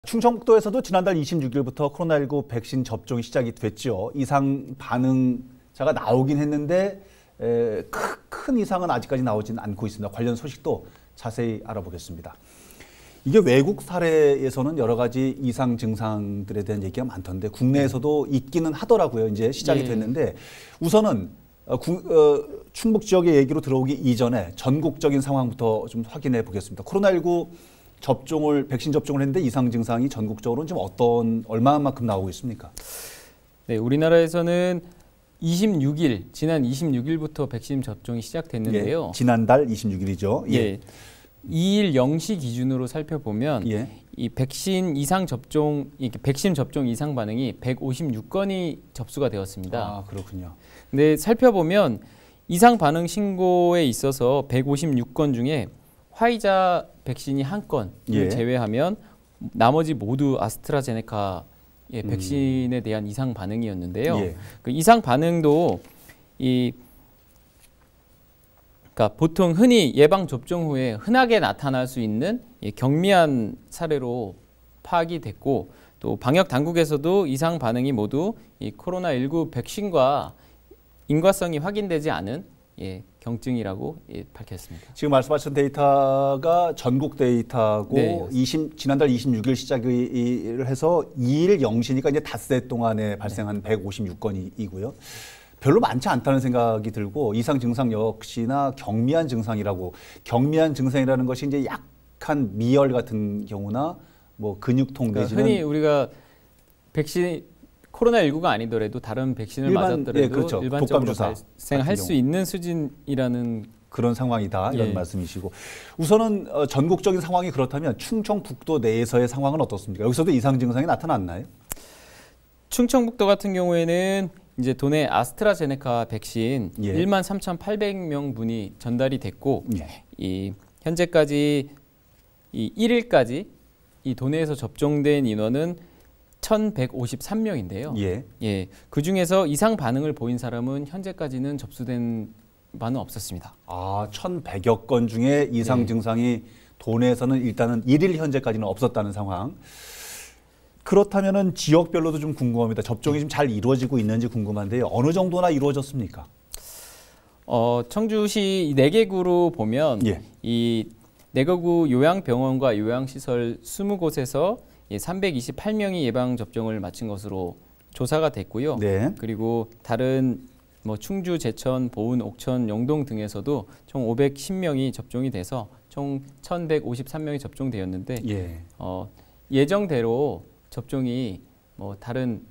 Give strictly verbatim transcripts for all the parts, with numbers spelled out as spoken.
충청북도에서도 지난달 이십육 일부터 코로나십구 백신 접종이 시작이 됐죠. 이상 반응자가 나오긴 했는데 에, 큰 이상은 아직까지 나오진 않고 있습니다. 관련 소식도 자세히 알아보겠습니다. 이게 외국 사례에서는 여러 가지 이상 증상들에 대한 얘기가 많던데 국내에서도 있기는 하더라고요. 이제 시작이 됐는데 우선은 어, 구, 어, 충북 지역의 얘기로 들어오기 이전에 전국적인 상황부터 좀 확인해 보겠습니다. 코로나십구 접종을 백신 접종을 했는데 이상 증상이 전국적으로는 지금 어떤 얼마만큼 나오고 있습니까? 네, 우리나라에서는 이십육 일 지난 이십육 일부터 백신 접종이 시작됐는데요. 예, 지난달 이십육 일이죠. 예. 예. 이 일 영 시 기준으로 살펴보면 예. 이 백신 이상 접종 이 백신 접종 이상 반응이 백오십육 건이 접수가 되었습니다. 아, 그렇군요. 근데 살펴보면 이상 반응 신고에 있어서 백오십육 건 중에 화이자 백신이 한 건을 예. 제외하면 나머지 모두 아스트라제네카 예, 백신에 음. 대한 이상 반응이었는데요. 예. 그 이상 반응도 이 그러니까 보통 흔히 예방 접종 후에 흔하게 나타날 수 있는 예, 경미한 사례로 파악이 됐고 또 방역 당국에서도 이상 반응이 모두 이 코로나십구 백신과 인과성이 확인되지 않은 예, 경증이라고 예, 밝혔습니다. 지금 말씀하신 데이터가 전국 데이터고 네, 이십, 지난달 이십육 일 시작을 해서 이 일 영 시니까 이제 닷새 동안에 발생한 네. 백오십육 건이고요. 별로 많지 않다는 생각이 들고 이상 증상 역시나 경미한 증상이라고 경미한 증상이라는 것이 이제 약한 미열 같은 경우나 뭐 근육통 그러니까 내지는 흔히 우리가 백신 코로나십구가 아니더라도 다른 백신을 일반, 맞았더라도 예, 그렇죠. 일반적으로 발생할 수 있는 수준이라는 그런 상황이다 이런 예. 말씀이시고 우선은 어, 전국적인 상황이 그렇다면 충청북도 내에서의 상황은 어떻습니까? 여기서도 이상 증상이 나타났나요? 충청북도 같은 경우에는 이제 도내 아스트라제네카 백신 예. 일만 삼천팔백 명분이 전달이 됐고 예. 이 현재까지 이 일 일까지 이 도내에서 접종된 인원은 천백오십삼 명인데요. 예. 예. 그 중에서 이상 반응을 보인 사람은 현재까지는 접수된 바는 없었습니다. 아, 천백여 건 중에 이상 네. 증상이 도내에서는 일단은 일 일 현재까지는 없었다는 상황. 그렇다면은 지역별로도 좀 궁금합니다. 접종이 좀 잘 이루어지고 있는지 궁금한데요. 어느 정도나 이루어졌습니까? 어, 청주시 네 개 구로 보면 예. 이 네 개 구 요양병원과 요양시설 이십 곳에서 삼백이십팔 명이 예방 접종을 마친 것으로 조사가 됐고요. 네. 그리고 다른 뭐 충주, 제천, 보은, 옥천, 영동 등에서도 총 오백십 명이 접종이 돼서 총 천백오십삼 명이 접종되었는데 예. 어, 예정대로 접종이 뭐 다른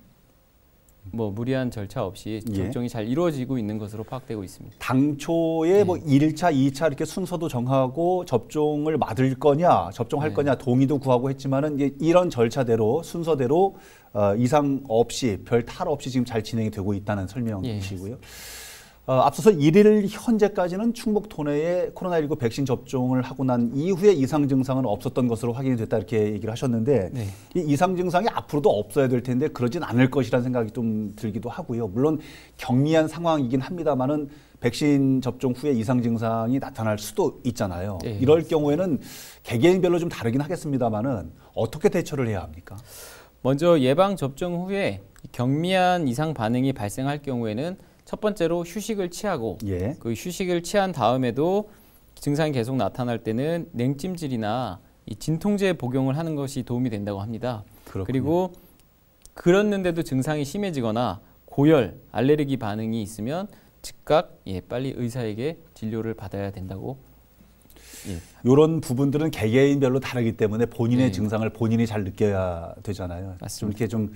뭐 무리한 절차 없이 접종이 예. 잘 이루어지고 있는 것으로 파악되고 있습니다. 당초에 네. 뭐 일 차, 이 차 이렇게 순서도 정하고 접종을 맞을 거냐, 접종할 네. 거냐 동의도 구하고 했지만은 이제 이런 절차대로 순서대로 어, 이상 없이 별 탈 없이 지금 잘 진행이 되고 있다는 설명이시고요. 예. 어, 앞서서 일 일 현재까지는 충북 도내에 코로나십구 백신 접종을 하고 난 이후에 이상 증상은 없었던 것으로 확인이 됐다 이렇게 얘기를 하셨는데 네. 이 이상 증상이 앞으로도 없어야 될 텐데 그러진 않을 것이라는 생각이 좀 들기도 하고요. 물론 경미한 상황이긴 합니다만은 백신 접종 후에 이상 증상이 나타날 수도 있잖아요. 네. 이럴 경우에는 개개인별로 좀 다르긴 하겠습니다만은 어떻게 대처를 해야 합니까? 먼저 예방 접종 후에 경미한 이상 반응이 발생할 경우에는 첫 번째로 휴식을 취하고 예. 그 휴식을 취한 다음에도 증상이 계속 나타날 때는 냉찜질이나 이 진통제 복용을 하는 것이 도움이 된다고 합니다. 그렇군요. 그리고 그랬는데도 증상이 심해지거나 고열, 알레르기 반응이 있으면 즉각 예, 빨리 의사에게 진료를 받아야 된다고. 예. 이런 부분들은 개개인별로 다르기 때문에 본인의 네. 증상을 본인이 잘 느껴야 되잖아요. 맞습니다. 좀 이렇게 좀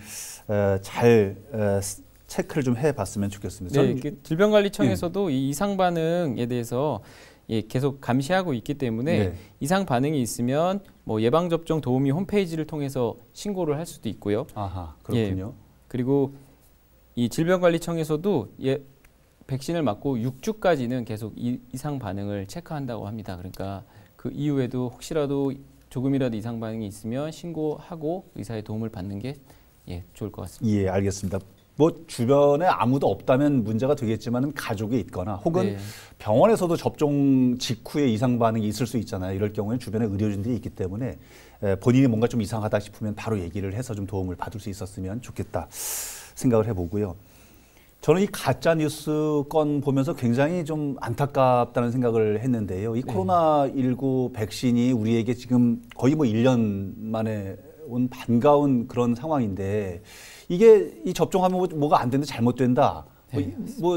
잘 어, 체크를 좀 해봤으면 좋겠습니다. 네, 그 질병관리청에서도 예. 이 이상 반응에 대해서 예, 계속 감시하고 있기 때문에 네. 이상 반응이 있으면 뭐 예방 접종 도우미 홈페이지를 통해서 신고를 할 수도 있고요. 아하, 그렇군요. 예, 그리고 이 질병관리청에서도 예, 백신을 맞고 육 주까지는 계속 이, 이상 반응을 체크한다고 합니다. 그러니까 그 이후에도 혹시라도 조금이라도 이상 반응이 있으면 신고하고 의사의 도움을 받는 게 예, 좋을 것 같습니다. 예, 알겠습니다. 뭐 주변에 아무도 없다면 문제가 되겠지만은 가족이 있거나 혹은 네. 병원에서도 접종 직후에 이상 반응이 있을 수 있잖아요. 이럴 경우에는 주변에 의료진들이 있기 때문에 본인이 뭔가 좀 이상하다 싶으면 바로 얘기를 해서 좀 도움을 받을 수 있었으면 좋겠다 생각을 해보고요. 저는 이 가짜 뉴스 건 보면서 굉장히 좀 안타깝다는 생각을 했는데요. 이 네. 코로나십구 백신이 우리에게 지금 거의 뭐 일 년 만에 온 반가운 그런 상황인데 이게 이 접종하면 뭐가 안 된다, 잘못된다, 네. 뭐, 뭐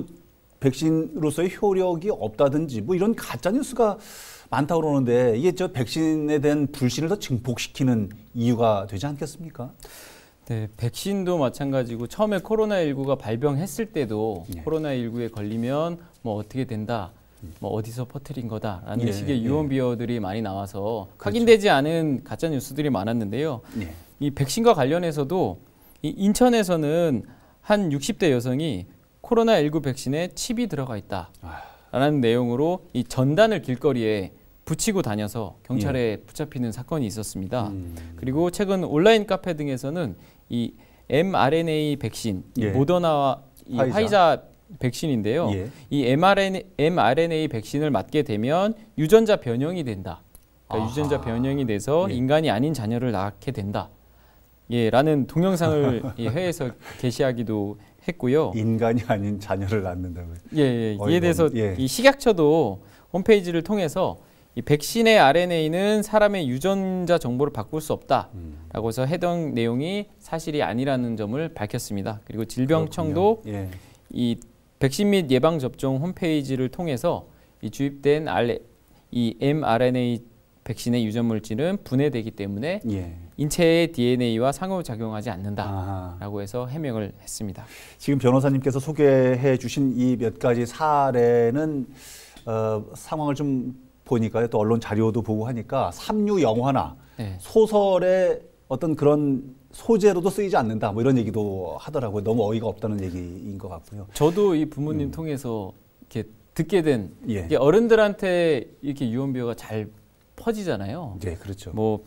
백신으로서의 효력이 없다든지 뭐 이런 가짜 뉴스가 많다고 그러는데 이게 저 백신에 대한 불신을 더 증폭시키는 이유가 되지 않겠습니까? 네, 백신도 마찬가지고 처음에 코로나십구가 발병했을 때도 네. 코로나십구에 걸리면 뭐 어떻게 된다, 뭐 어디서 퍼뜨린 거다라는 네. 식의 유언 비어들이 네. 많이 나와서 그렇죠. 확인되지 않은 가짜 뉴스들이 많았는데요. 네. 이 백신과 관련해서도 이 인천에서는 한 육십 대 여성이 코로나십구 백신에 칩이 들어가 있다라는 아... 내용으로 이 전단을 길거리에 붙이고 다녀서 경찰에 예. 붙잡히는 사건이 있었습니다. 음... 그리고 최근 온라인 카페 등에서는 이 엠알엔에이 백신, 예. 이 모더나와 이 화이자, 화이자 백신인데요. 예. 이 엠알엔에이, 엠알엔에이 백신을 맞게 되면 유전자 변형이 된다. 그러니까 유전자 변형이 돼서 예. 인간이 아닌 자녀를 낳게 된다. 예, 라는 동영상을 이 회에서 게시하기도 했고요. 인간이 아닌 자녀를 낳는다고요? 예, 예. 이에 대해서 예. 이 식약처도 홈페이지를 통해서 이 백신의 알엔에이는 사람의 유전자 정보를 바꿀 수 없다라고 해서 해당 내용이 사실이 아니라는 점을 밝혔습니다. 그리고 질병청도 예. 이 백신 및 예방 접종 홈페이지를 통해서 이 주입된 알, 이 엠알엔에이 백신의 유전 물질은 분해되기 때문에 예. 인체의 디엔에이와 상호작용하지 않는다라고 해서 해명을 했습니다. 지금 변호사님께서 소개해 주신 이 몇 가지 사례는 어, 상황을 좀 보니까요. 또 언론 자료도 보고 하니까 삼류 영화나 네. 소설의 어떤 그런 소재로도 쓰이지 않는다. 뭐 이런 얘기도 하더라고요. 너무 어이가 없다는 얘기인 것 같고요. 저도 이 부모님 음. 통해서 이렇게 듣게 된 예. 이게 어른들한테 이렇게 유언비어가 잘 퍼지잖아요. 네, 그렇죠. 뭐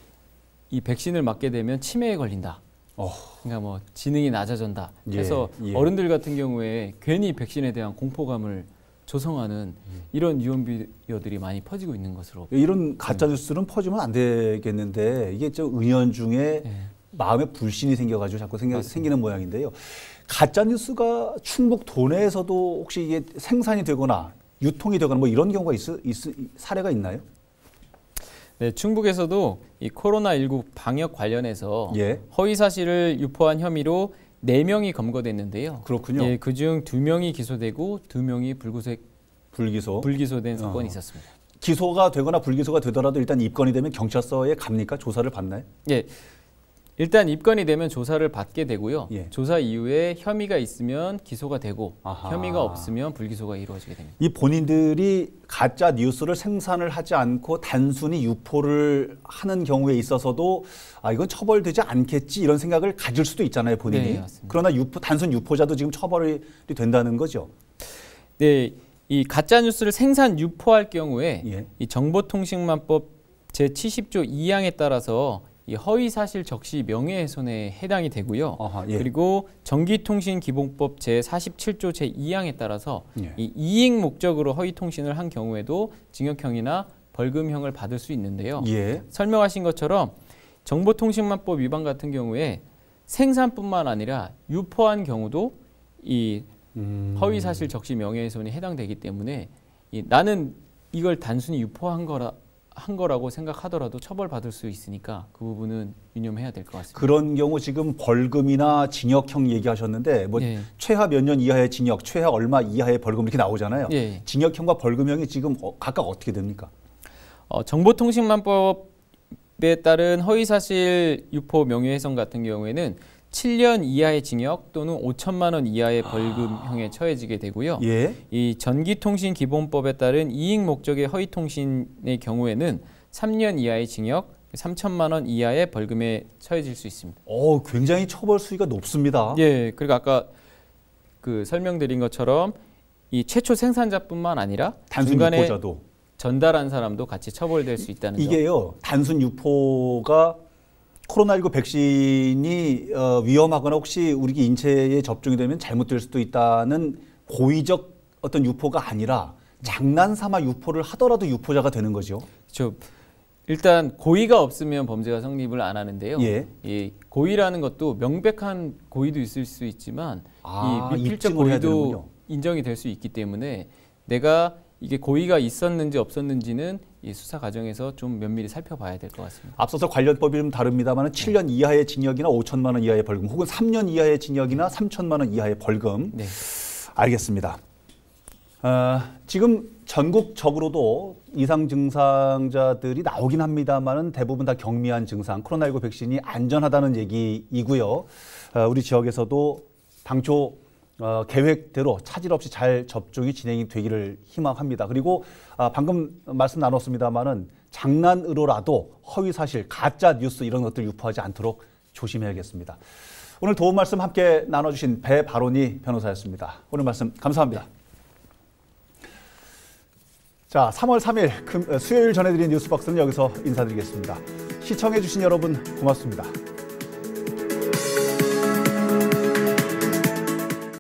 이 백신을 맞게 되면 치매에 걸린다. 어. 그러니까 뭐 지능이 낮아진다. 그래서 예, 예. 어른들 같은 경우에 괜히 백신에 대한 공포감을 조성하는 이런 유언비어들이 많이 퍼지고 있는 것으로. 이런 가짜 뉴스는 네. 퍼지면 안 되겠는데 이게 저 은연중에 네. 마음에 불신이 생겨가지고 자꾸 생겨, 생기는 모양인데요. 가짜 뉴스가 충북 도내에서도 혹시 이게 생산이 되거나 유통이 되거나 뭐 이런 경우가 있, 있, 사례가 있나요? 네, 충북에서도 이 코로나십구 방역 관련해서 예. 허위 사실을 유포한 혐의로 네 명이 검거됐는데요. 그렇군요. 예, 그중 두 명이 기소되고 두 명이 불구속, 불기소. 불기소된 사건이 어. 있었습니다. 기소가 되거나 불기소가 되더라도 일단 입건이 되면 경찰서에 갑니까? 조사를 받나요? 예, 일단 입건이 되면 조사를 받게 되고요. 예. 조사 이후에 혐의가 있으면 기소가 되고 아하. 혐의가 없으면 불기소가 이루어지게 됩니다. 이 본인들이 가짜 뉴스를 생산을 하지 않고 단순히 유포를 하는 경우에 있어서도 아 이건 처벌되지 않겠지 이런 생각을 가질 수도 있잖아요, 본인이. 네, 맞습니다. 그러나 유포, 단순 유포자도 지금 처벌이 된다는 거죠. 네, 이 가짜 뉴스를 생산 유포할 경우에 예. 이 정보통신망법 제칠십 조 이 항에 따라서 이 허위 사실 적시 명예훼손에 해당이 되고요. 아하, 예. 그리고 전기통신기본법 제사십칠 조 제이 항에 따라서 예. 이 이익 목적으로 허위 통신을 한 경우에도 징역형이나 벌금형을 받을 수 있는데요. 예. 설명하신 것처럼 정보통신망법 위반 같은 경우에 생산뿐만 아니라 유포한 경우도 이 음. 허위 사실 적시 명예훼손에 해당되기 때문에 이 나는 이걸 단순히 유포한 거라 한 거라고 생각하더라도 처벌받을 수 있으니까 그 부분은 유념해야 될 것 같습니다. 그런 경우 지금 벌금이나 징역형 얘기하셨는데 뭐 예. 최하 몇 년 이하의 징역, 최하 얼마 이하의 벌금 이렇게 나오잖아요. 예. 징역형과 벌금형이 지금 각각 어떻게 됩니까? 어, 정보통신망법에 따른 허위사실 유포 명예훼손 같은 경우에는 칠 년 이하의 징역 또는 오천만 원 이하의 벌금형에 처해지게 되고요. 예. 이 전기통신기본법에 따른 이익 목적의 허위통신의 경우에는 삼 년 이하의 징역, 삼천만 원 이하의 벌금에 처해질 수 있습니다. 오, 굉장히 처벌 수위가 높습니다. 예, 그리고 아까 그 설명드린 것처럼 이 최초 생산자뿐만 아니라 단순 중간에 유포자도 전달한 사람도 같이 처벌될 수 있다는 이게요, 점. 단순 유포가 코로나십구 백신이 어, 위험하거나 혹시 우리 인체에 접종이 되면 잘못될 수도 있다는 고의적 어떤 유포가 아니라 장난삼아 유포를 하더라도 유포자가 되는 거죠. 그렇죠. 일단 고의가 없으면 범죄가 성립을 안 하는데요. 예. 이 고의라는 것도 명백한 고의도 있을 수 있지만 아, 이 미필적 고의도 인정이 될 수 있기 때문에 내가 이게 고의가 있었는지 없었는지는 이 수사 과정에서 좀 면밀히 살펴봐야 될 것 같습니다. 앞서서 관련법이 좀 다릅니다만 칠 년 이하의 징역이나 오천만 원 이하의 벌금 혹은 삼 년 이하의 징역이나 삼천만 원 이하의 벌금. 네. 알겠습니다. 어, 지금 전국적으로도 이상 증상자들이 나오긴 합니다만은 대부분 다 경미한 증상, 코로나십구 백신이 안전하다는 얘기이고요. 어, 우리 지역에서도 당초 어, 계획대로 차질 없이 잘 접종이 진행이 되기를 희망합니다. 그리고 아, 방금 말씀 나눴습니다만은 장난으로라도 허위 사실, 가짜 뉴스 이런 것들 유포하지 않도록 조심해야겠습니다. 오늘 도움 말씀 함께 나눠주신 배바로니 변호사였습니다. 오늘 말씀 감사합니다. 네. 자, 삼월 삼일 금, 수요일 전해드린 뉴스박스는 여기서 인사드리겠습니다. 시청해주신 여러분 고맙습니다.